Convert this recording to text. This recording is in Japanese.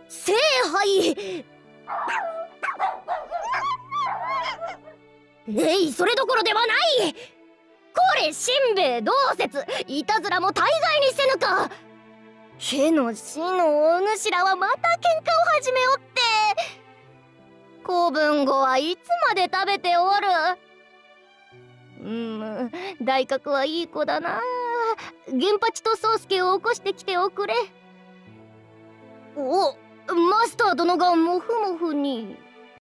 聖杯。それどころではない。これしんべヱ同説、いたずらも大概にせぬか。への死のお主らはまた喧嘩を始めおって。子分後はいつまで食べておる。大角はいい子だな。源八と宗介を起こしてきておくれ。お、マスター殿がモフモフに。